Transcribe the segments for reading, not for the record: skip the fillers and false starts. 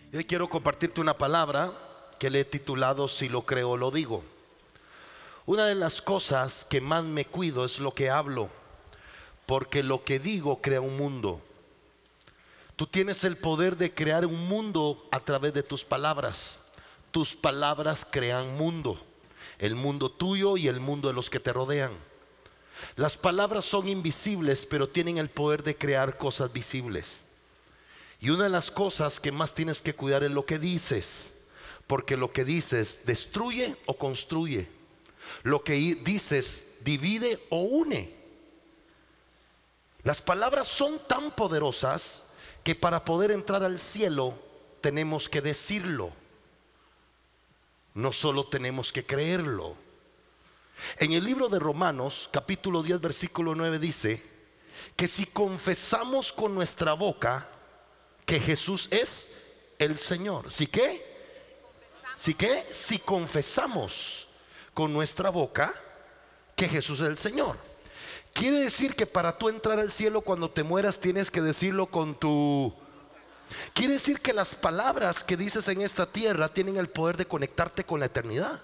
Hoy quiero compartirte una palabra que le he titulado Si lo creo, lo digo. Una de las cosas que más me cuido es lo que hablo, porque lo que digo crea un mundo. Tú tienes el poder de crear un mundo a través de tus palabras. Tus palabras crean mundo, el mundo tuyo y el mundo de los que te rodean. Las palabras son invisibles, pero tienen el poder de crear cosas visibles. Y una de las cosas que más tienes que cuidar es lo que dices, porque lo que dices destruye o construye. Lo que dices divide o une. Las palabras son tan poderosas que para poder entrar al cielo tenemos que decirlo. No solo tenemos que creerlo. En el libro de Romanos, capítulo 10, versículo 9 dice que si confesamos con nuestra boca que Jesús es el Señor. ¿Sí qué? ¿Sí qué? Si confesamos con nuestra boca que Jesús es el Señor. Quiere decir que para tú entrar al cielo cuando te mueras tienes que decirlo con tu... Quiere decir que las palabras que dices en esta tierra tienen el poder de conectarte con la eternidad.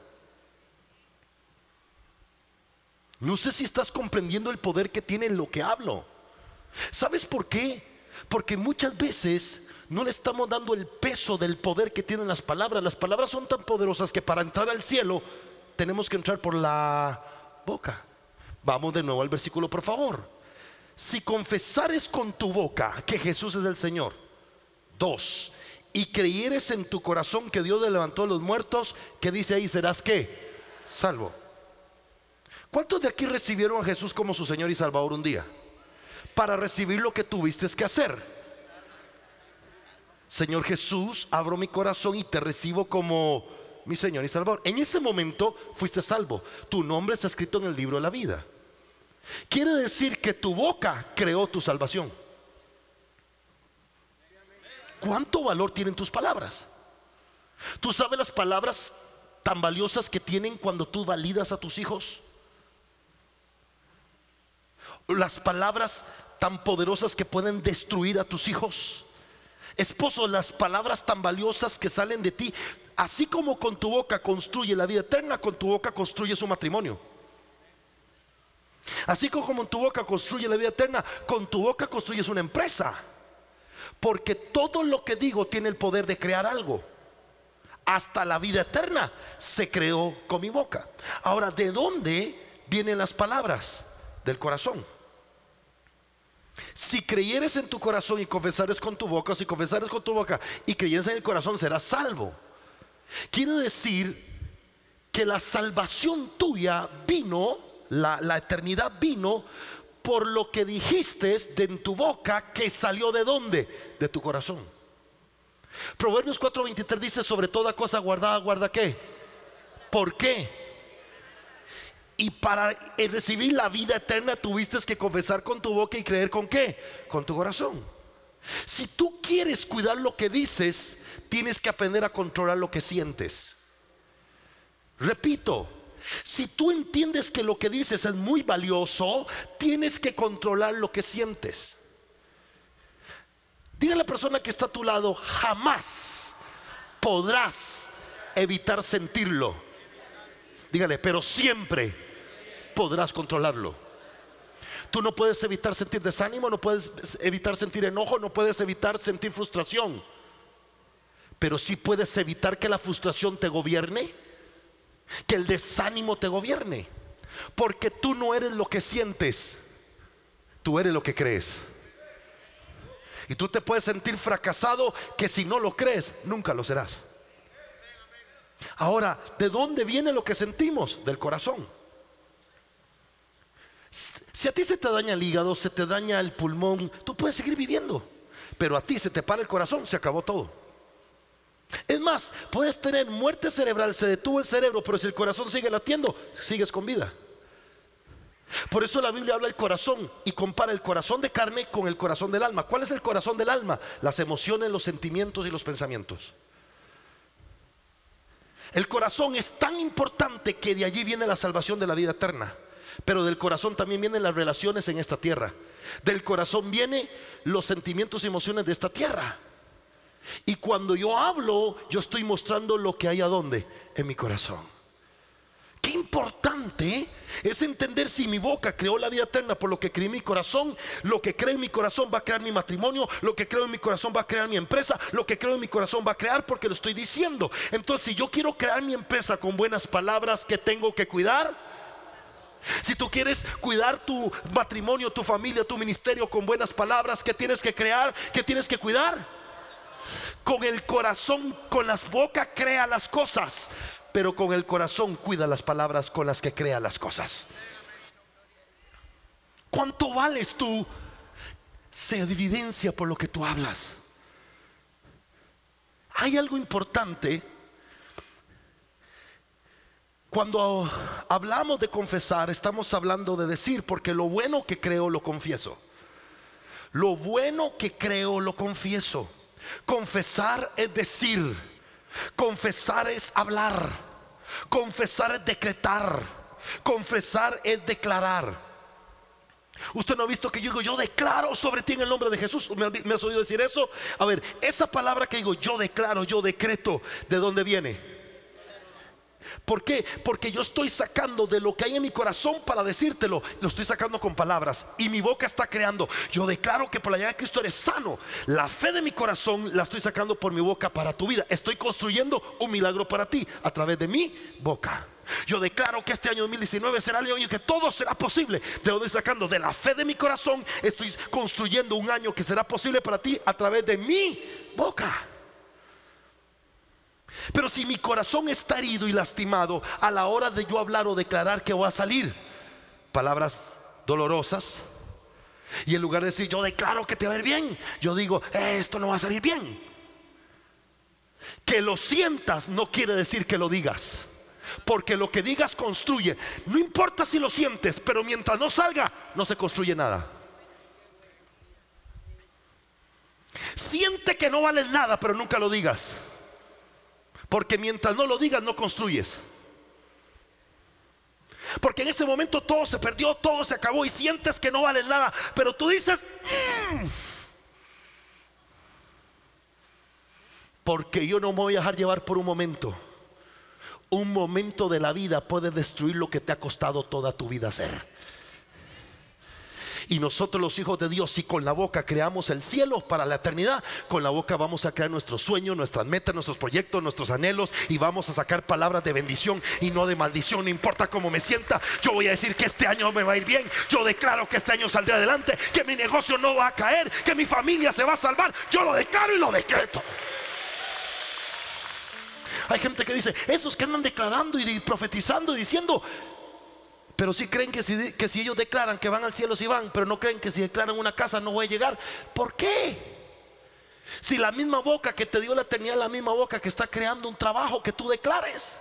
No sé si estás comprendiendo el poder que tiene lo que hablo. ¿Sabes por qué? Porque muchas veces no le estamos dando el peso del poder que tienen las palabras. Las palabras son tan poderosas que para entrar al cielo tenemos que entrar por la boca. Vamos de nuevo al versículo, por favor. Si confesares con tu boca que Jesús es el Señor, 2, y creyeres en tu corazón que Dios le levantó de los muertos, ¿qué dice ahí? Serás ¿qué? Salvo. ¿Cuántos de aquí recibieron a Jesús como su Señor y Salvador un día? Para recibir lo que tuviste que hacer. Señor Jesús, abro mi corazón y te recibo como mi Señor y Salvador. En ese momento fuiste salvo. Tu nombre está escrito en el libro de la vida. Quiere decir que tu boca creó tu salvación. ¿Cuánto valor tienen tus palabras? ¿Tú sabes las palabras tan valiosas que tienen cuando tú validas a tus hijos? Las palabras tan poderosas que pueden destruir a tus hijos. Esposo, las palabras tan valiosas que salen de ti, así como con tu boca construye la vida eterna, con tu boca construye su matrimonio. Así como con tu boca construye la vida eterna, con tu boca construyes una empresa. Porque todo lo que digo tiene el poder de crear algo. Hasta la vida eterna se creó con mi boca. Ahora, ¿de dónde vienen las palabras? Del corazón. Si creyeres en tu corazón y confesares con tu boca, o si confesares con tu boca y creyeres en el corazón, serás salvo. Quiere decir que la salvación tuya vino, la eternidad vino por lo que dijiste en tu boca, que salió ¿de dónde? De tu corazón. Proverbios 4:23 dice: sobre toda cosa guardada, guarda ¿qué? ¿Por qué? Y para recibir la vida eterna tuviste que confesar con tu boca y creer ¿con qué? Con tu corazón. Si tú quieres cuidar lo que dices, tienes que aprender a controlar lo que sientes. Repito, si tú entiendes que lo que dices es muy valioso, tienes que controlar lo que sientes. Dile a la persona que está a tu lado: jamás podrás evitar sentirlo. Dígale: pero siempre podrás controlarlo. Tú no puedes evitar sentir desánimo, no puedes evitar sentir enojo, no puedes evitar sentir frustración. Pero sí puedes evitar que la frustración te gobierne, que el desánimo te gobierne. Porque tú no eres lo que sientes, tú eres lo que crees. Y tú te puedes sentir fracasado, que si no lo crees, nunca lo serás. Ahora, ¿de dónde viene lo que sentimos? Del corazón. Si a ti se te daña el hígado, se te daña el pulmón, tú puedes seguir viviendo. Pero a ti se te para el corazón, se acabó todo. Es más, puedes tener muerte cerebral, se detuvo el cerebro, pero si el corazón sigue latiendo, sigues con vida. Por eso la Biblia habla del corazón y compara el corazón de carne con el corazón del alma. ¿Cuál es el corazón del alma? Las emociones, los sentimientos y los pensamientos. El corazón es tan importante que de allí viene la salvación de la vida eterna. Pero del corazón también vienen las relaciones en esta tierra. Del corazón vienen los sentimientos y emociones de esta tierra. Y cuando yo hablo, yo estoy mostrando lo que hay ¿a dónde? En mi corazón. Qué importante es entender si mi boca creó la vida eterna por lo que creí en mi corazón. Lo que creo en mi corazón va a crear mi matrimonio. Lo que creo en mi corazón va a crear mi empresa. Lo que creo en mi corazón va a crear porque lo estoy diciendo. Entonces, si yo quiero crear mi empresa con buenas palabras, ¿qué tengo que cuidar? Si tú quieres cuidar tu matrimonio, tu familia, tu ministerio con buenas palabras, ¿qué tienes que crear? ¿Qué tienes que cuidar? Con el corazón, con las bocas crea las cosas, pero con el corazón cuida las palabras con las que crea las cosas. ¿Cuánto vales tú? Se evidencia por lo que tú hablas. Hay algo importante. Cuando hablamos de confesar, estamos hablando de decir, porque lo bueno que creo lo confieso. Lo bueno que creo lo confieso. Confesar es decir. Confesar es hablar. Confesar es decretar. Confesar es declarar. Usted no ha visto que yo digo, yo declaro sobre ti en el nombre de Jesús. ¿Me has oído decir eso? A ver, esa palabra que digo, yo declaro, yo decreto, ¿de dónde viene? ¿Por qué? Porque yo estoy sacando de lo que hay en mi corazón para decírtelo. Lo estoy sacando con palabras y mi boca está creando. Yo declaro que por la llegada de Cristo eres sano. La fe de mi corazón la estoy sacando por mi boca para tu vida. Estoy construyendo un milagro para ti a través de mi boca. Yo declaro que este año 2019 será el año que todo será posible. Te lo estoy sacando de la fe de mi corazón. Estoy construyendo un año que será posible para ti a través de mi boca. Pero si mi corazón está herido y lastimado, a la hora de yo hablar o declarar, ¿qué va a salir? Palabras dolorosas. Y en lugar de decir, yo declaro que te va a ir bien, yo digo, esto no va a salir bien. Que lo sientas no quiere decir que lo digas, porque lo que digas construye. No importa si lo sientes, pero mientras no salga, no se construye nada. Siente que no vale nada, pero nunca lo digas, porque mientras no lo digas, no construyes. Porque en ese momento todo se perdió, todo se acabó y sientes que no vale nada, pero tú dices, porque yo no me voy a dejar llevar por un momento. Un momento de la vida puede destruir lo que te ha costado toda tu vida hacer. Y nosotros, los hijos de Dios, si con la boca creamos el cielo para la eternidad, con la boca vamos a crear nuestros sueños, nuestras metas, nuestros proyectos, nuestros anhelos, y vamos a sacar palabras de bendición y no de maldición. No importa cómo me sienta, yo voy a decir que este año me va a ir bien. Yo declaro que este año saldré adelante, que mi negocio no va a caer, que mi familia se va a salvar. Yo lo declaro y lo decreto. Hay gente que dice, esos que andan declarando y profetizando y diciendo, pero si creen que si ellos declaran que van al cielo, si van, pero no creen que si declaran una casa no voy a llegar. ¿Por qué? Si la misma boca que te dio la eternidad es la misma boca que está creando un trabajo que tú declares.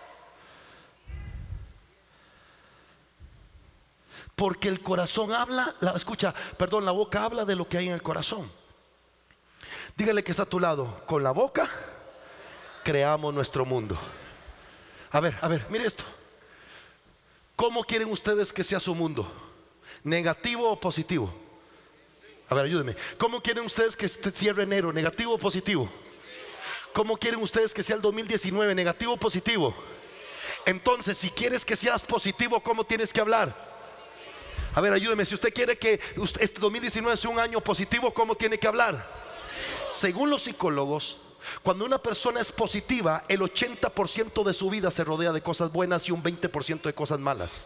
Porque el corazón habla, la boca habla de lo que hay en el corazón. Dígale que está a tu lado, con la boca creamos nuestro mundo. A ver, mire esto. ¿Cómo quieren ustedes que sea su mundo? ¿Negativo o positivo? A ver, ayúdenme. ¿Cómo quieren ustedes que cierre enero? ¿Negativo o positivo? ¿Cómo quieren ustedes que sea el 2019? ¿Negativo o positivo? Entonces, si quieres que seas positivo, ¿cómo tienes que hablar? A ver, ayúdenme. Si usted quiere que este 2019 sea un año positivo, ¿cómo tiene que hablar? Según los psicólogos, cuando una persona es positiva, el 80% de su vida se rodea de cosas buenas y un 20% de cosas malas.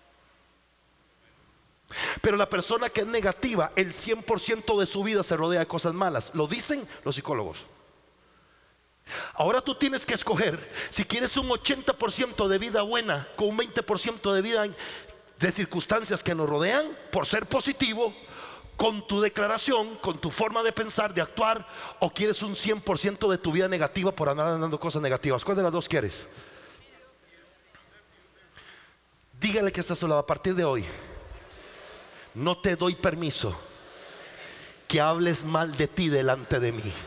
Pero la persona que es negativa, el 100% de su vida se rodea de cosas malas. Lo dicen los psicólogos. Ahora tú tienes que escoger si quieres un 80% de vida buena con un 20% de vida de circunstancias que nos rodean, por ser positivo, con tu declaración, con tu forma de pensar, de actuar, o quieres un 100% de tu vida negativa por andar dando cosas negativas. ¿Cuál de las dos quieres? Dígale que está sola. A partir de hoy no te doy permiso que hables mal de ti delante de mí.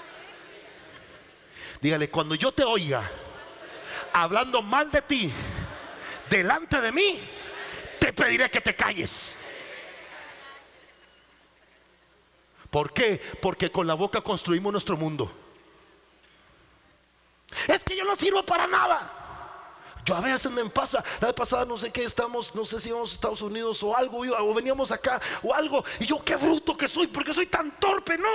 Dígale, cuando yo te oiga hablando mal de ti delante de mí, te pediré que te calles. ¿Por qué? Porque con la boca construimos nuestro mundo. que yo no sirvo para nada. Yo a veces me pasa, la vez pasada no sé qué estamos, no sé si íbamos a Estados Unidos o algo, o veníamos acá o algo, y yo qué bruto que soy, porque soy tan torpe. No.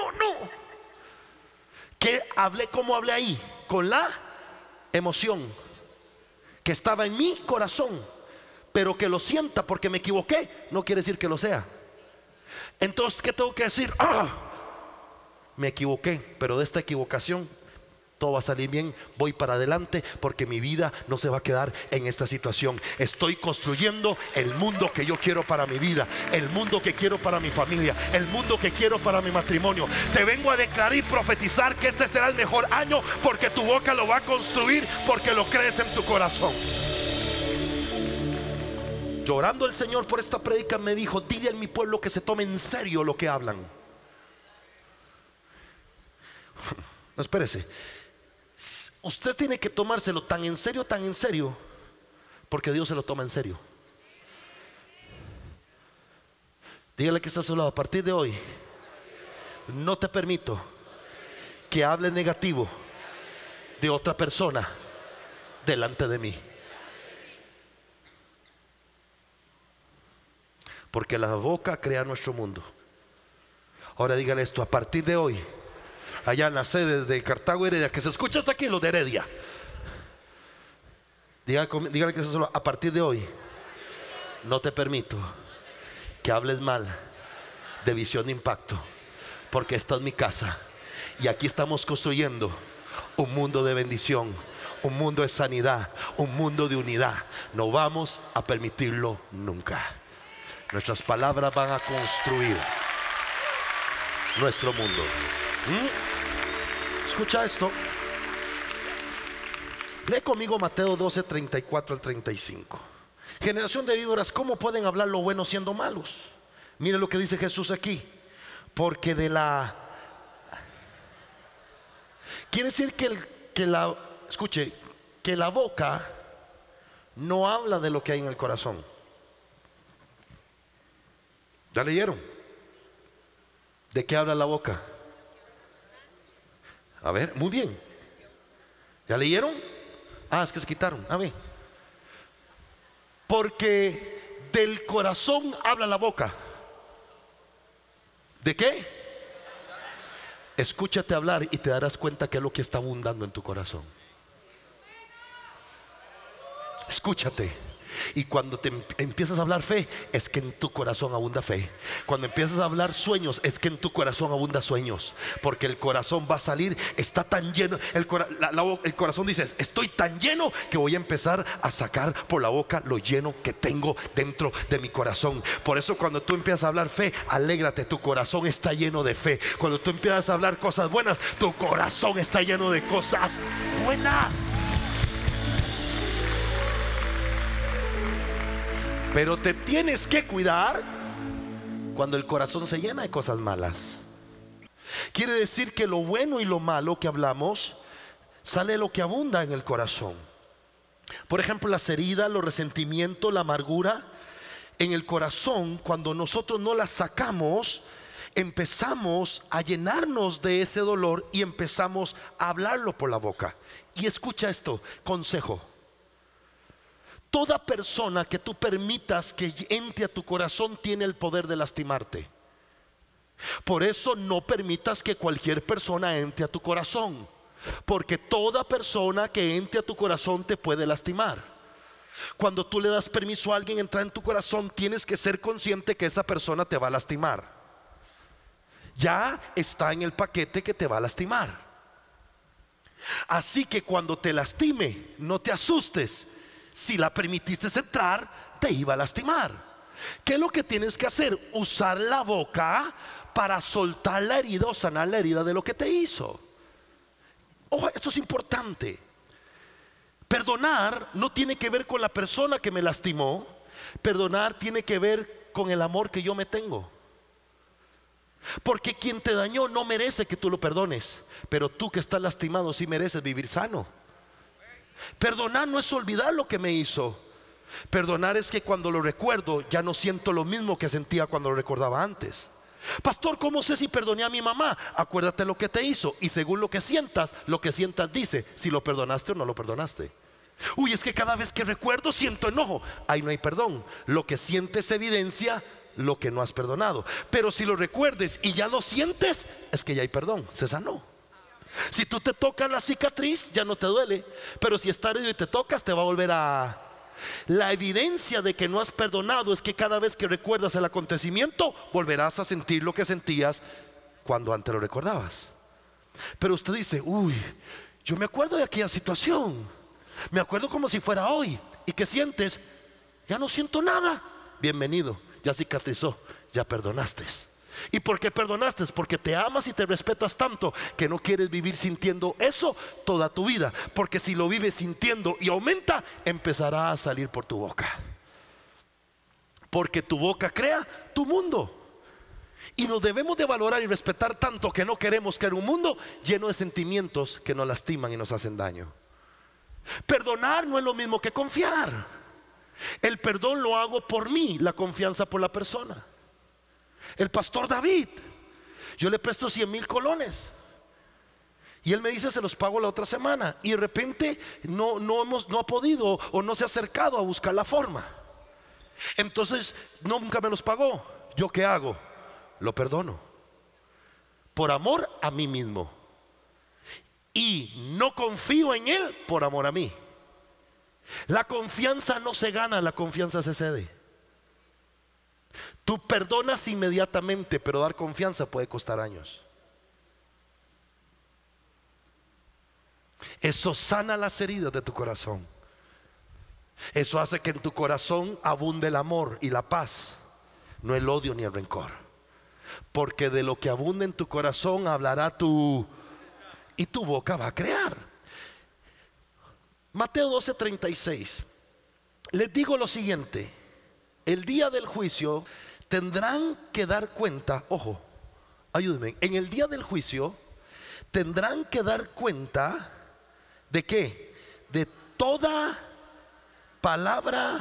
Que hablé, como hablé ahí, con la emoción que estaba en mi corazón, pero que lo sienta porque me equivoqué, no quiere decir que lo sea. Entonces, ¿qué tengo que decir? Me equivoqué, pero de esta equivocación todo va a salir bien, voy para adelante, porque mi vida no se va a quedar en esta situación. Estoy construyendo el mundo que yo quiero para mi vida, el mundo que quiero para mi familia, el mundo que quiero para mi matrimonio. Te vengo a declarar y profetizar que este será el mejor año, porque tu boca lo va a construir, porque lo crees en tu corazón. Llorando el Señor por esta prédica, me dijo: dile a mi pueblo que se tome en serio lo que hablan. No, espérese. Usted tiene que tomárselo tan en serio, porque Dios se lo toma en serio. Dígale que está a su lado: a partir de hoy no te permito que hables negativo de otra persona delante de mí, porque la boca crea nuestro mundo. Ahora dígale esto: a partir de hoy, allá en la sede de Cartago Heredia, que se escucha hasta aquí, los de Heredia, dígale que eso, a partir de hoy no te permito que hables mal de Visión de Impacto, porque esta es mi casa y aquí estamos construyendo un mundo de bendición, un mundo de sanidad, un mundo de unidad. No vamos a permitirlo nunca. Nuestras palabras van a construir nuestro mundo. Escucha esto. Lee conmigo Mateo 12, 34 al 35. Generación de víboras, ¿cómo pueden hablar lo bueno siendo malos? Mire lo que dice Jesús aquí. Porque quiere decir escuche, que la boca no habla de lo que hay en el corazón. ¿Ya leyeron? ¿De qué habla la boca? A ver, muy bien. ¿Ya leyeron? Es que se quitaron. A ver. Porque del corazón habla la boca. ¿De qué? Escúchate hablar y te darás cuenta que es lo que está abundando en tu corazón. Escúchate. Y cuando te empiezas a hablar fe, es que en tu corazón abunda fe. Cuando empiezas a hablar sueños, es que en tu corazón abunda sueños. Porque el corazón va a salir, está tan lleno. El corazón dice: estoy tan lleno que voy a empezar a sacar por la boca lo lleno que tengo dentro de mi corazón. Por eso cuando tú empiezas a hablar fe, alégrate, tu corazón está lleno de fe. Cuando tú empiezas a hablar cosas buenas, tu corazón está lleno de cosas buenas. Pero te tienes que cuidar cuando el corazón se llena de cosas malas. Quiere decir que lo bueno y lo malo que hablamos sale lo que abunda en el corazón. Por ejemplo, las heridas, los resentimientos, la amargura en el corazón, cuando nosotros no las sacamos, empezamos a llenarnos de ese dolor y empezamos a hablarlo por la boca. Y escucha esto, consejo: toda persona que tú permitas que entre a tu corazón tiene el poder de lastimarte. Por eso no permitas que cualquier persona entre a tu corazón, porque toda persona que entre a tu corazón te puede lastimar. Cuando tú le das permiso a alguien entrar en tu corazón, tienes que ser consciente que esa persona te va a lastimar. Ya está en el paquete que te va a lastimar. Así que cuando te lastime, no te asustes. Si la permitiste entrar, te iba a lastimar. ¿Qué es lo que tienes que hacer? Usar la boca para soltar la herida o sanar la herida de lo que te hizo. Ojo, esto es importante. Perdonar no tiene que ver con la persona que me lastimó. Perdonar tiene que ver con el amor que yo me tengo. Porque quien te dañó no merece que tú lo perdones, pero tú que estás lastimado sí mereces vivir sano. Perdonar no es olvidar lo que me hizo. Perdonar es que cuando lo recuerdo ya no siento lo mismo que sentía cuando lo recordaba antes. Pastor, ¿cómo sé si perdoné a mi mamá? Acuérdate lo que te hizo, y según lo que sientas dice si lo perdonaste o no lo perdonaste. Uy, es que cada vez que recuerdo siento enojo. Ahí no hay perdón. Lo que sientes evidencia lo que no has perdonado. Pero si lo recuerdes y ya lo sientes, es que ya hay perdón, se sanó. Si tú te tocas la cicatriz, ya no te duele. Pero si está herido y te tocas, te va a volver a... La evidencia de que no has perdonado es que cada vez que recuerdas el acontecimiento, volverás a sentir lo que sentías cuando antes lo recordabas. Pero usted dice, uy, yo me acuerdo de aquella situación, me acuerdo como si fuera hoy. ¿Y qué sientes? Ya no siento nada. Bienvenido, ya cicatrizó, ya perdonaste. ¿Y por qué perdonaste? Porque te amas y te respetas tanto que no quieres vivir sintiendo eso toda tu vida. Porque si lo vives sintiendo y aumenta, empezará a salir por tu boca. Porque tu boca crea tu mundo. Y nos debemos de valorar y respetar tanto que no queremos crear un mundo lleno de sentimientos que nos lastiman y nos hacen daño. Perdonar no es lo mismo que confiar. El perdón lo hago por mí, la confianza por la persona. El pastor David, yo le presto 100,000 colones y él me dice se los pago la otra semana, y de repente no ha podido o no se ha acercado a buscar la forma. Entonces nunca me los pagó. ¿Yo qué hago? Lo perdono por amor a mí mismo, y no confío en él por amor a mí. La confianza no se gana, la confianza se cede. Tú perdonas inmediatamente, pero dar confianza puede costar años. Eso sana las heridas de tu corazón. Eso hace que en tu corazón abunde el amor y la paz, no el odio ni el rencor. Porque de lo que abunda en tu corazón hablará y tu boca va a crear. Mateo 12:36. Les digo lo siguiente: el día del juicio tendrán que dar cuenta, ojo, ayúdenme, en el día del juicio tendrán que dar cuenta ¿de qué? De toda palabra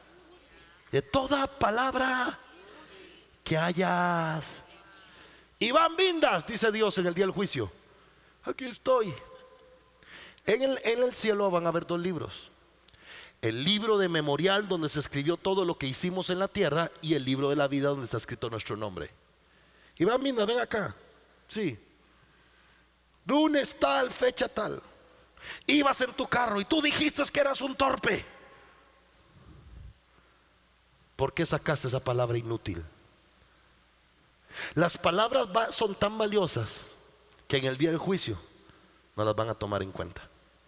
que hayas. Iván Vindas, dice Dios en el día del juicio, aquí estoy. En el cielo van a haber 2 libros: el libro de memorial, donde se escribió todo lo que hicimos en la tierra, y el libro de la vida, donde está escrito nuestro nombre. Iván Vindas, ven acá. Sí. Lunes tal, fecha tal, ibas en tu carro y tú dijiste que eras un torpe. ¿Por qué sacaste esa palabra inútil? Las palabras son tan valiosas que en el día del juicio no las van a tomar en cuenta.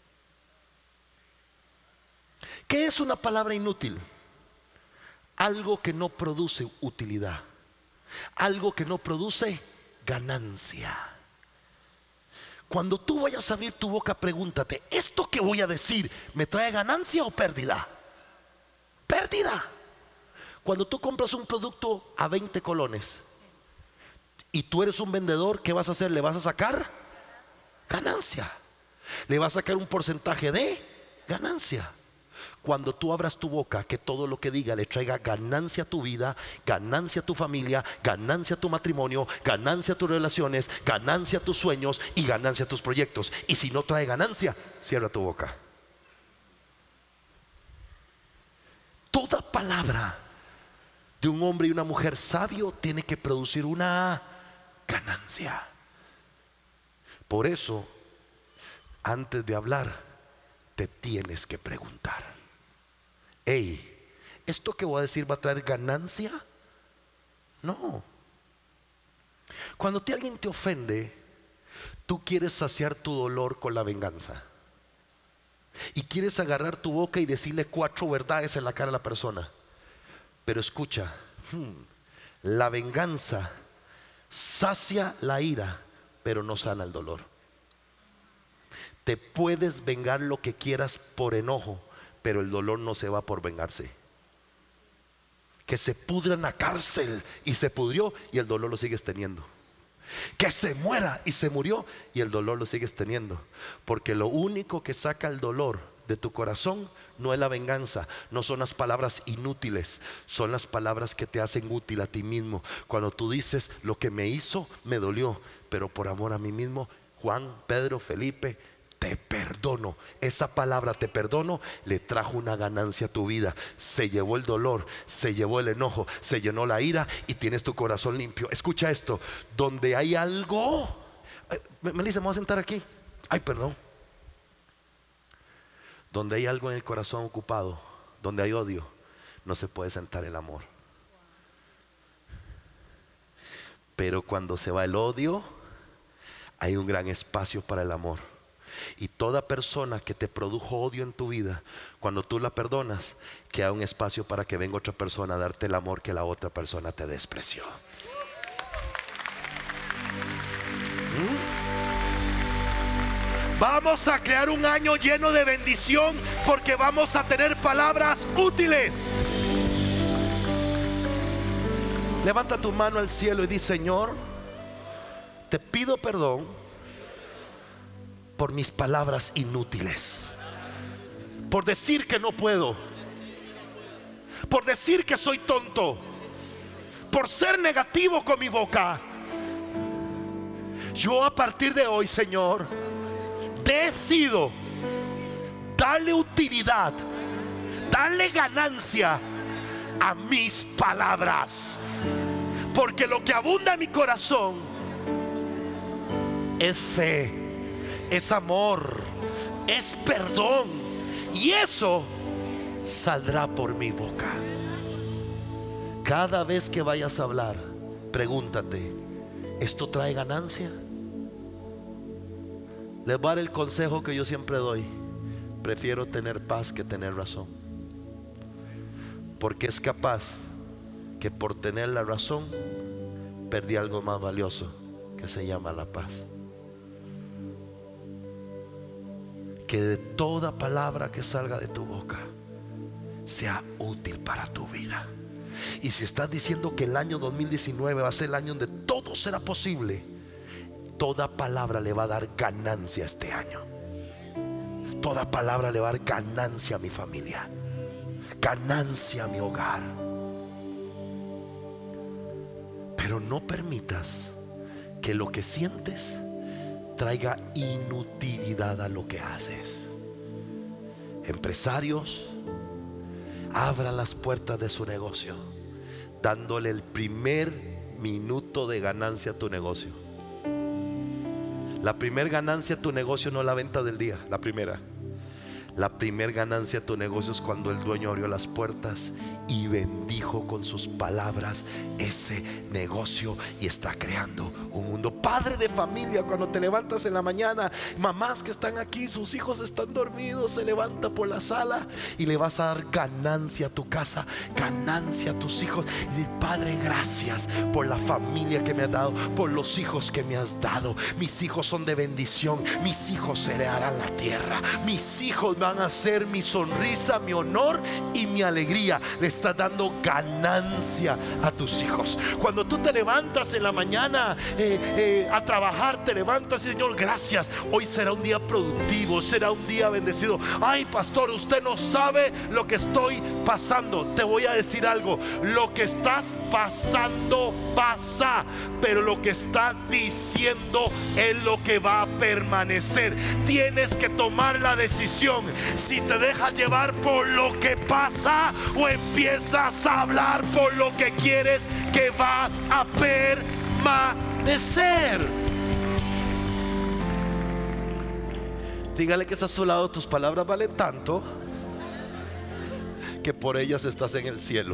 ¿Qué es una palabra inútil? Algo que no produce utilidad, algo que no produce ganancia. Cuando tú vayas a abrir tu boca, pregúntate: ¿esto que voy a decir me trae ganancia o pérdida? Pérdida. Cuando tú compras un producto a 20 colones y tú eres un vendedor, ¿qué vas a hacer? ¿Le vas a sacar ganancia? ¿Le vas a sacar un porcentaje de ganancia? Cuando tú abras tu boca, que todo lo que diga le traiga ganancia a tu vida, ganancia a tu familia, ganancia a tu matrimonio, ganancia a tus relaciones, ganancia a tus sueños y ganancia a tus proyectos. Y si no trae ganancia, cierra tu boca. Toda palabra de un hombre y una mujer sabio tiene que producir una ganancia. Por eso, antes de hablar, te tienes que preguntar: hey, ¿esto que voy a decir va a traer ganancia? No. Cuando alguien te ofende, tú quieres saciar tu dolor con la venganza, y quieres agarrar tu boca y decirle 4 verdades en la cara a la persona. Pero escucha, la venganza sacia la ira, pero no sana el dolor. Te puedes vengar lo que quieras por enojo, pero el dolor no se va por vengarse. Que se pudra en la cárcel y se pudrió y el dolor lo sigues teniendo. Que se muera y se murió y el dolor lo sigues teniendo. Porque lo único que saca el dolor de tu corazón no es la venganza, no son las palabras inútiles, son las palabras que te hacen útil a ti mismo. Cuando tú dices: lo que me hizo me dolió, pero por amor a mí mismo, Juan, Pedro, Felipe, te perdono. Esa palabra te perdono le trajo una ganancia a tu vida. Se llevó el dolor, se llevó el enojo, se llenó la ira y tienes tu corazón limpio. Escucha esto: donde hay algo, Melissa, me voy a sentar aquí. Ay, perdón. Donde hay algo en el corazón ocupado, donde hay odio, no se puede sentar el amor. Pero cuando se va el odio, hay un gran espacio para el amor. Y toda persona que te produjo odio en tu vida, cuando tú la perdonas, queda un espacio para que venga otra persona a darte el amor que la otra persona te despreció. Vamos a crear un año lleno de bendición, porque vamos a tener palabras útiles. Levanta tu mano al cielo y di: Señor, te pido perdón por mis palabras inútiles, por decir que no puedo, por decir que soy tonto, por ser negativo con mi boca. Yo a partir de hoy, Señor, decido darle utilidad, darle ganancia a mis palabras, porque lo que abunda en mi corazón es fe, es amor, es perdón, y eso saldrá por mi boca. Cada vez que vayas a hablar, pregúntate: ¿esto trae ganancia? Les voy a dar el consejo que yo siempre doy: prefiero tener paz que tener razón, porque es capaz que por tener la razón perdí algo más valioso, que se llama la paz. Que de toda palabra que salga de tu boca sea útil para tu vida. Y si estás diciendo que el año 2019 va a ser el año donde todo será posible, toda palabra le va a dar ganancia este año. Toda palabra le va a dar ganancia a mi familia, ganancia a mi hogar. Pero no permitas que lo que sientes traiga inutilidad a lo que haces. Empresarios, abran las puertas de su negocio, dándole el primer minuto de ganancia a tu negocio. La primer ganancia a tu negocio no es la venta del día, la primera ganancia a tu negocio es cuando el dueño abrió las puertas y bendijo con sus palabras ese negocio y está creando un mundo. Padre de familia, cuando te levantas en la mañana, mamás que están aquí, sus hijos están dormidos, se levanta por la sala y le vas a dar ganancia a tu casa, ganancia a tus hijos, y decir: Padre, gracias por la familia que me has dado, por los hijos que me has dado. Mis hijos son de bendición, mis hijos heredarán la tierra, mis hijos van a ser mi sonrisa, mi honor y mi alegría. Le estás dando ganancia a tus hijos. Cuando tú te levantas en la mañana a trabajar, te levantas y: Señor, gracias, hoy será un día productivo, será un día bendecido. Ay, pastor, usted no sabe lo que estoy pasando. Te voy a decir algo: lo que estás pasando pasa, pero lo que estás diciendo es lo que va a permanecer. Tienes que tomar la decisión si te dejas llevar por lo que pasa o empiezas a hablar por lo que quieres que va a permanecer. Dígale que está a su lado: tus palabras valen tanto que por ellas estás en el cielo.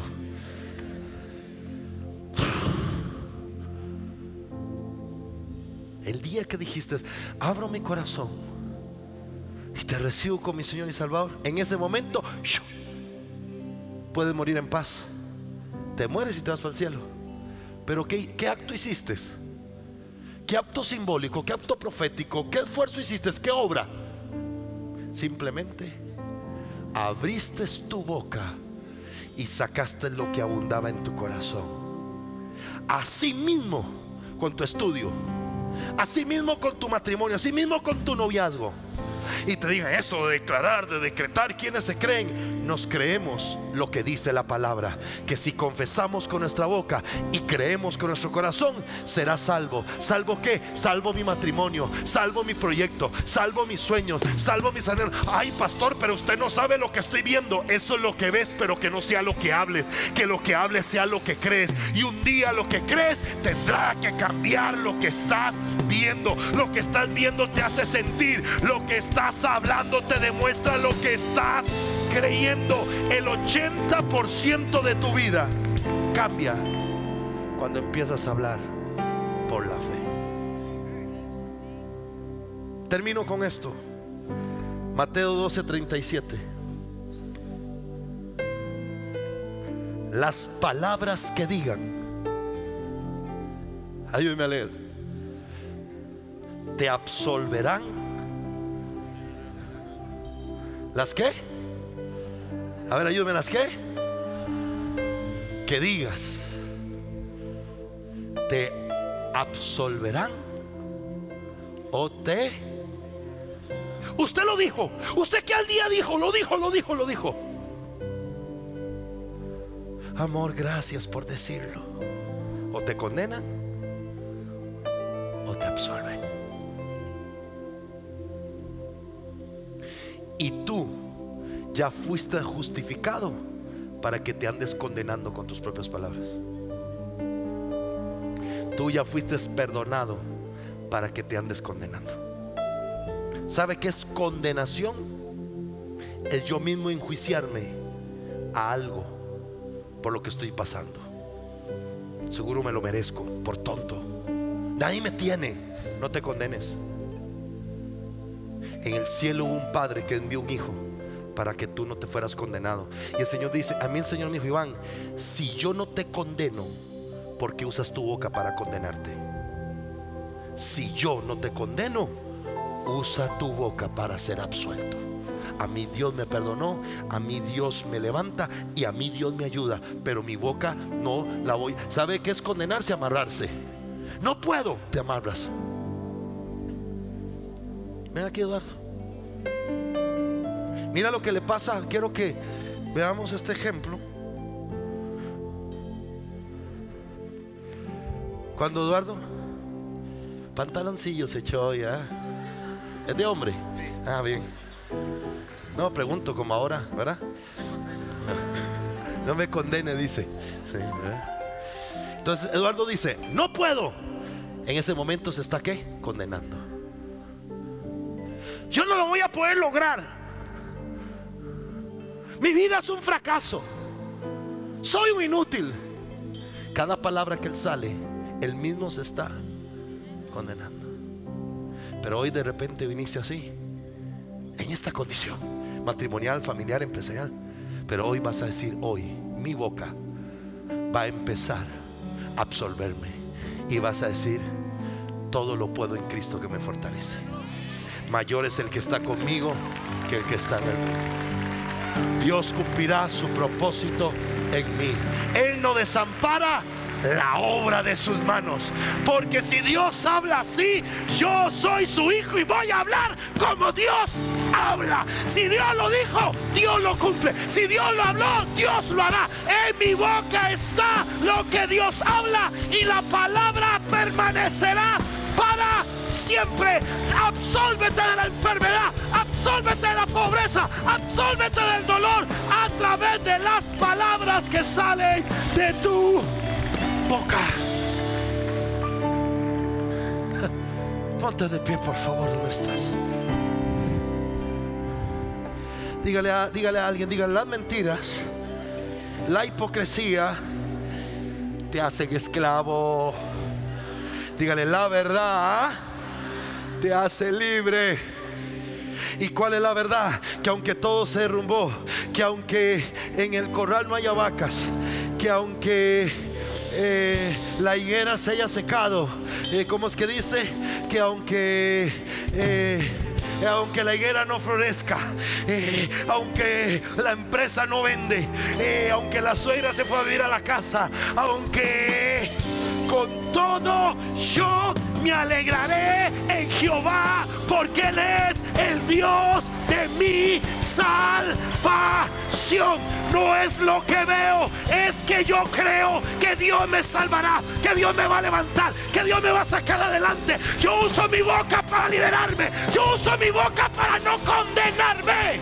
El día que dijiste: abro mi corazón y te recibo como mi Señor y Salvador, en ese momento puedes morir en paz. Te mueres y te vas para el cielo. Pero ¿qué acto hiciste? ¿Qué acto simbólico? ¿Qué acto profético? ¿Qué esfuerzo hiciste? ¿Qué obra? Simplemente abriste tu boca y sacaste lo que abundaba en tu corazón. Así mismo con tu estudio, así mismo con tu matrimonio, así mismo con tu noviazgo, y te digan eso de declarar, de decretar. ¿Quiénes se creen? Nos creemos lo que dice la palabra, que si confesamos con nuestra boca y creemos con nuestro corazón, será salvo. ¿Salvo qué? Salvo mi matrimonio, salvo mi proyecto, salvo mis sueños, salvo mis anhelos. Ay, pastor, pero usted no sabe lo que estoy viendo. Eso es lo que ves, pero que no sea lo que hables. Que lo que hables sea lo que crees. Y un día lo que crees tendrá que cambiar lo que estás viendo. Lo que estás viendo te hace sentir. Lo que estás hablando te demuestra lo que estás creyendo. El 80% de tu vida cambia cuando empiezas a hablar por la fe. Termino con esto. Mateo 12:37. Las palabras que digan, ayúdeme a leer, te absolverán. ¿Las qué? A ver, ayúdame, ¿las qué? Que digas, te absolverán o te... Usted lo dijo. Usted que al día dijo, lo dijo. Amor, gracias por decirlo. O te condenan o te absolven. Y tú ya fuiste justificado para que te andes condenando con tus propias palabras. Tú ya fuiste perdonado para que te andes condenando. ¿Sabe qué es condenación? Es yo mismo enjuiciarme a algo por lo que estoy pasando. Seguro me lo merezco por tonto. Nadie me tiene. No te condenes. En el cielo hubo un padre que envió un hijo para que tú no te fueras condenado. Y el Señor dice, a mí el Señor me dijo, Iván, si yo no te condeno, ¿por qué usas tu boca para condenarte? Si yo no te condeno, usa tu boca para ser absuelto. A mí Dios me perdonó, a mí Dios me levanta y a mí Dios me ayuda, pero mi boca no la voy. ¿Sabe qué es condenarse? Amarrarse. No puedo, te amarras. Ven aquí, Eduardo. Mira lo que le pasa. Quiero que veamos este ejemplo. Cuando Eduardo pantaloncillo se echó ya. ¿Es de hombre? Sí. Ah, bien. No, pregunto como ahora, ¿verdad? No me condene, dice. Sí, ¿verdad? Entonces Eduardo dice, no puedo. En ese momento se está, ¿qué? Condenando. Yo no lo voy a poder lograr. Mi vida es un fracaso. Soy un inútil. Cada palabra que él sale, él mismo se está condenando. Pero hoy de repente viniste así, en esta condición matrimonial, familiar, empresarial. Pero hoy vas a decir, hoy mi boca va a empezar a absolverme. Y vas a decir, todo lo puedo en Cristo que me fortalece. Mayor es el que está conmigo que el que está en el mundo. Dios cumplirá su propósito en mí. Él no desampara la obra de sus manos, porque si Dios habla así, yo soy su hijo y voy a hablar como Dios habla. Si Dios lo dijo, Dios lo cumple. Si Dios lo habló, Dios lo hará. En mi boca está lo que Dios habla y la palabra permanecerá para siempre. Absólvete de la enfermedad, absólvete de la pobreza, absólvete del dolor a través de las palabras que salen de tu boca. Ponte de pie, por favor, ¿dónde estás? Dígale a alguien, dígale, las mentiras, la hipocresía te hacen esclavo. Dígale, la verdad te hace libre. ¿Y cuál es la verdad? Que aunque todo se derrumbó, que aunque en el corral no haya vacas, que aunque la higuera se haya secado, ¿cómo es que dice? Que aunque la higuera no florezca, aunque la empresa no vende, aunque la suegra se fue a vivir a la casa, aunque con todo yo Me alegraré en Jehová, porque Él es el Dios de mi salvación. No es lo que veo, es que yo creo que Dios me salvará, que Dios me va a levantar, que Dios me va a sacar adelante. Yo uso mi boca para liberarme, yo uso mi boca para no condenarme.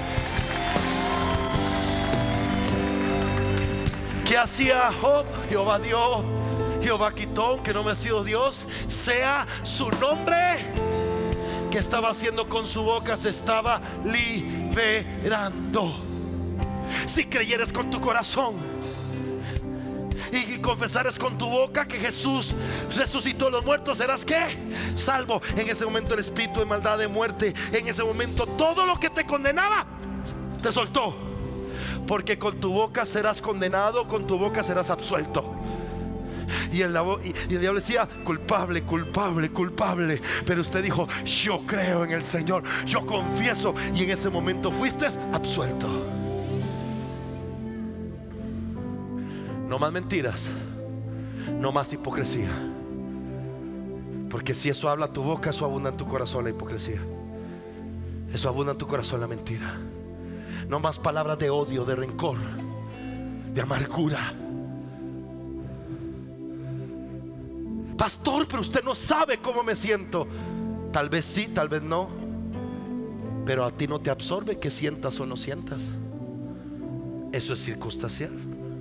¿Qué hacía Job? Jehová dio, Jehová quitó, aunque no me ha sido Dios, sea su nombre. ¿Qué estaba haciendo con su boca? Se estaba liberando. Si creyeres con tu corazón y confesares con tu boca que Jesús resucitó a los muertos, serás ¿qué? Salvo. En ese momento el espíritu de maldad, de muerte, en ese momento todo lo que te condenaba te soltó, porque con tu boca serás condenado, con tu boca serás absuelto. Y el diablo decía: culpable, culpable, culpable. Pero usted dijo: yo creo en el Señor, yo confieso. Y en ese momento fuiste absuelto. No más mentiras, no más hipocresía. Porque si eso habla tu boca, eso abunda en tu corazón la hipocresía. Eso abunda en tu corazón la mentira. No más palabras de odio, de rencor, de amargura. Pastor, pero usted no sabe cómo me siento. Tal vez sí, tal vez no, pero a ti no te absorbe que sientas o no sientas. Eso es circunstancial.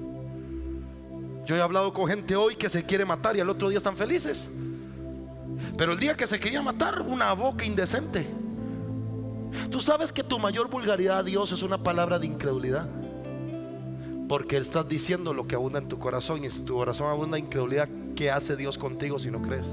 Yo he hablado con gente hoy que se quiere matar y al otro día están felices. Pero el día que se quería matar, una boca indecente. Tú sabes que tu mayor vulgaridad a Dios es una palabra de incredulidad, porque estás diciendo lo que abunda en tu corazón. Y si tu corazón abunda en incredulidad, ¿qué hace Dios contigo si no crees?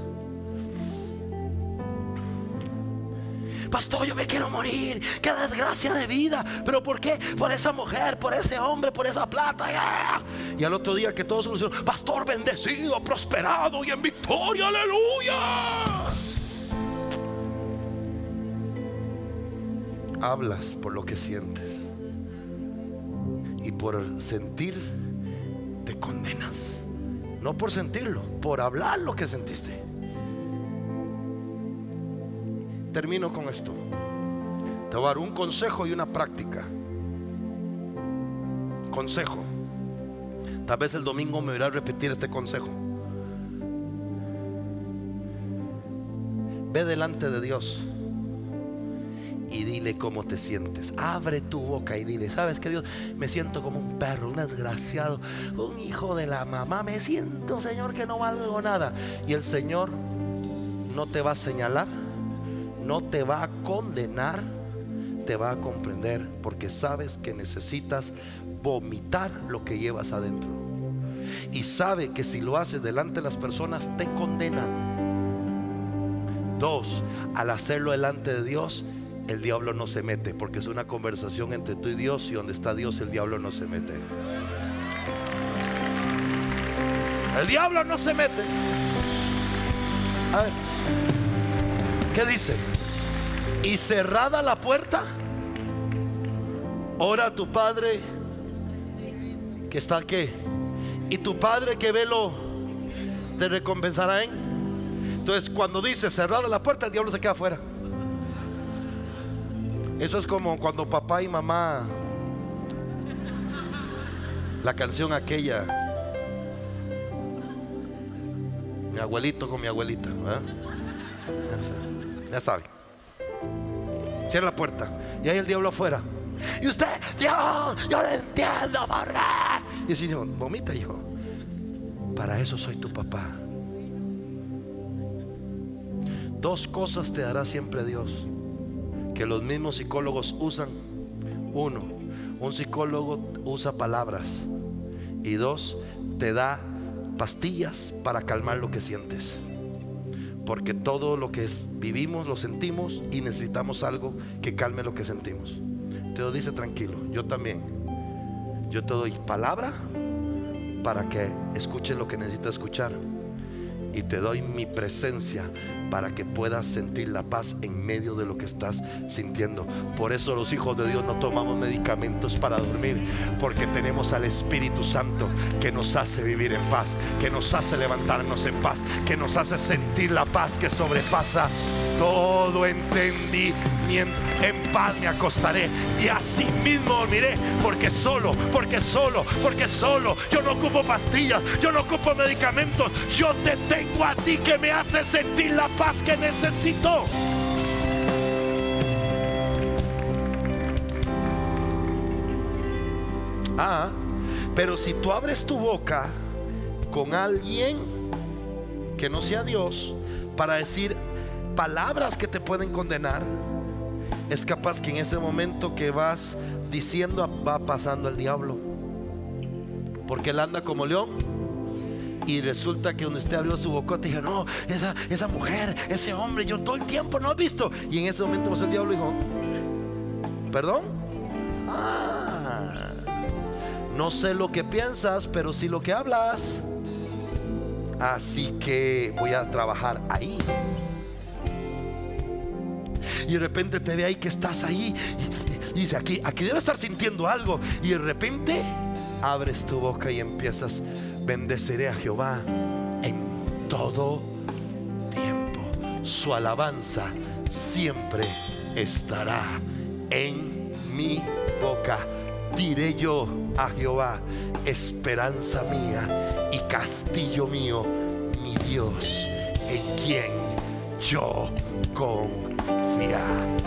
Pastor, yo me quiero morir, qué desgracia de vida. ¿Pero por qué? Por esa mujer, por ese hombre, por esa plata. Y al otro día que todo solucionó: pastor, bendecido, prosperado y en victoria, aleluya. Hablas por lo que sientes, y por sentir te condenas. No por sentirlo, por hablar lo que sentiste. Termino con esto. Te voy a dar un consejo y una práctica. Consejo. Tal vez el domingo me irá a repetir este consejo. Ve delante de Dios y dile cómo te sientes. Abre tu boca y dile: ¿sabes qué, Dios? Me siento como un perro, un desgraciado, un hijo de la mamá. Me siento, Señor, que no valgo nada. Y el Señor no te va a señalar, no te va a condenar, te va a comprender, porque sabes que necesitas vomitar lo que llevas adentro. Y sabe que si lo haces delante de las personas te condenan. 2, al hacerlo delante de Dios, el diablo no se mete, porque es una conversación entre tú y Dios, y donde está Dios el diablo no se mete. El diablo no se mete. A ver, ¿qué dice? Y cerrada la puerta, ora a tu Padre que está ¿qué? Y tu Padre que velo te recompensará en. Entonces cuando dice cerrada la puerta, el diablo se queda afuera. Eso es como cuando papá y mamá, la canción aquella, mi abuelito con mi abuelita, ¿eh? Ya saben. Cierra la puerta y hay el diablo afuera. Y usted: Dios, yo no entiendo por qué. Y el Señor: vomita, hijo. Para eso soy tu papá. 2 cosas te dará siempre Dios, que los mismos psicólogos usan. 1, un psicólogo usa palabras. Y 2, te da pastillas para calmar lo que sientes. Porque todo lo que vivimos lo sentimos, y necesitamos algo que calme lo que sentimos. Dios dice: tranquilo, yo también. Yo te doy palabra para que escuches lo que necesitas escuchar, y te doy mi presencia para que puedas sentir la paz en medio de lo que estás sintiendo. Por eso los hijos de Dios no tomamos medicamentos para dormir, porque tenemos al Espíritu Santo que nos hace vivir en paz, que nos hace levantarnos en paz, que nos hace sentir la paz que sobrepasa todo entendimiento. En paz me acostaré y así mismo dormiré, porque solo, yo no ocupo pastillas, yo no ocupo medicamentos, yo te tengo a ti que me hace sentir la paz que necesito. Pero si tú abres tu boca con alguien que no sea Dios para decir palabras que te pueden condenar, es capaz que en ese momento que vas diciendo va pasando el diablo, porque él anda como león. Y resulta que donde usted abrió su boca te dijo: no, esa mujer, ese hombre, yo todo el tiempo no he visto. Y en ese momento pasó el diablo y dijo: ¿perdón? No sé lo que piensas, pero sí lo que hablas. Así que voy a trabajar ahí. Y de repente te ve ahí que estás ahí y dice: aquí debe estar sintiendo algo. Y de repente abres tu boca y empiezas: bendeciré a Jehová en todo tiempo, su alabanza siempre estará en mi boca. Diré yo a Jehová, esperanza mía y castillo mío, mi Dios, en quien yo confía.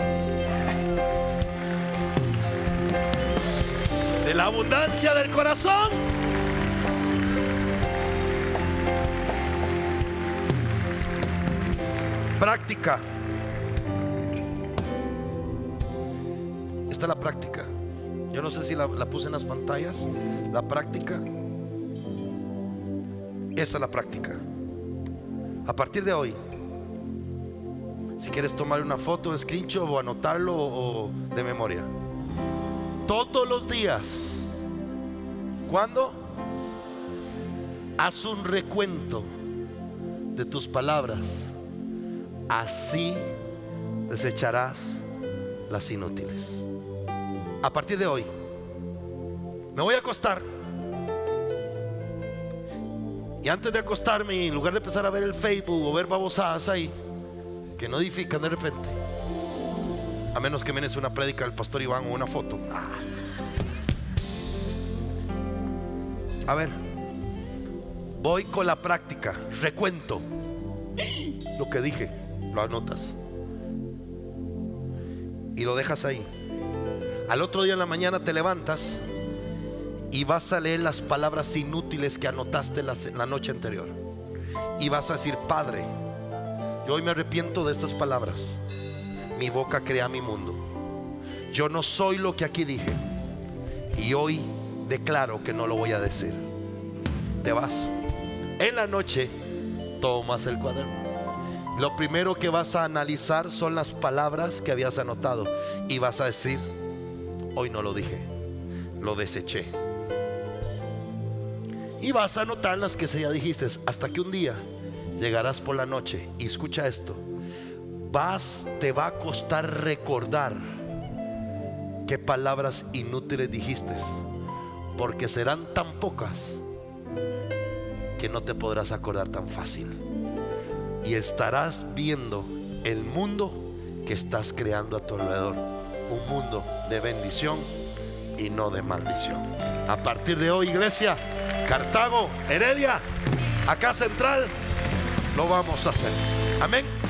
De la abundancia del corazón práctica. Esta es la práctica. Yo no sé si la puse en las pantallas. La práctica. Esa es la práctica. A partir de hoy, si quieres tomar una foto, un screenshot o anotarlo o de memoria, todos los días, ¿cuándo? Haz un recuento de tus palabras. Así desecharás las inútiles. A partir de hoy me voy a acostar, y antes de acostarme, en lugar de empezar a ver el Facebook o ver babosadas ahí que no edifican de repente, a menos que vienes una prédica del pastor Iván o una foto, a ver, voy con la práctica. Recuento lo que dije, lo anotas y lo dejas ahí. Al otro día en la mañana te levantas y vas a leer las palabras inútiles que anotaste la noche anterior, y vas a decir: Padre, yo hoy me arrepiento de estas palabras. Mi boca crea mi mundo. Yo no soy lo que aquí dije, y hoy declaro que no lo voy a decir. Te vas. En la noche tomas el cuaderno. Lo primero que vas a analizar son las palabras que habías anotado, y vas a decir: hoy no lo dije, lo deseché. Y vas a anotar las que ya dijiste, hasta que un día llegarás por la noche y escucha esto: te va a costar recordar qué palabras inútiles dijiste, porque serán tan pocas que no te podrás acordar tan fácil. Y estarás viendo el mundo que estás creando a tu alrededor, un mundo de bendición y no de maldición. A partir de hoy, iglesia, Cartago, Heredia, acá Central, lo vamos a hacer. Amén.